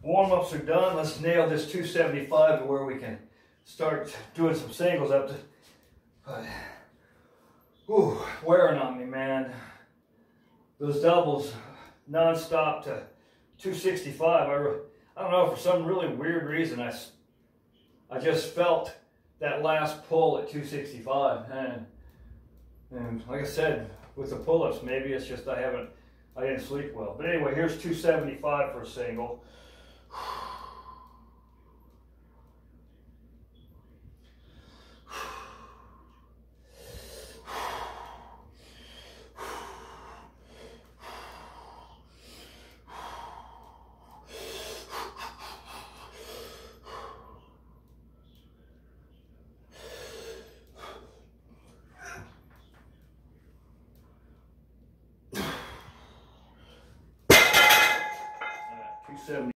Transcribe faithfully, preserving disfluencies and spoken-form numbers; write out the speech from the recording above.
Warm-ups are done. Let's nail this two seventy-five to where we can start doing some singles up to, uh, whew, wearing on me, man. Those doubles non-stop to two sixty-five. I, I don't know, for some really weird reason, I, I just felt that last pull at two sixty-five. And, and like I said, with the pull-ups, maybe it's just I haven't, I didn't sleep well. But anyway, here's two seventy-five for a single. two seventy.